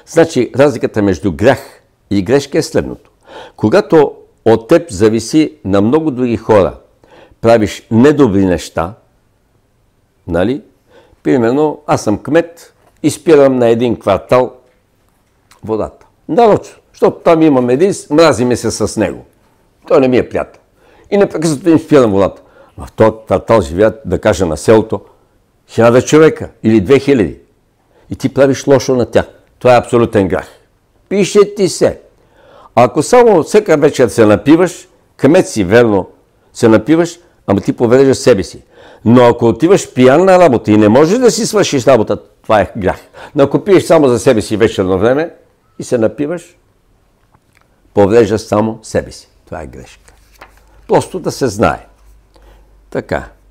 Значи, разликата между грях и грешка е следното. Когато от теб зависи на много други хора, правиш недобри неща, нали? Примерно, аз съм кмет и спирам на един квартал водата. Нарочно, защото там имам един, мразиме се с него. Той не ми е приятел. И непрекъснато им спирам водата. В този квартал живеят, да кажа, на селото 1000 човека или 2000. И ти правиш лошо на тях. Това е абсолютен грях. Пише ти се. Ако само всека вечер се напиваш, кмет си, верно, се напиваш, ама ти повреждаш себе си. Но ако отиваш пиян на работа и не можеш да си свършиш работа, това е грях. Но ако пиеш само за себе си вечерно време и се напиваш, повреждаш само себе си. Това е грешка. Просто да се знае. Така.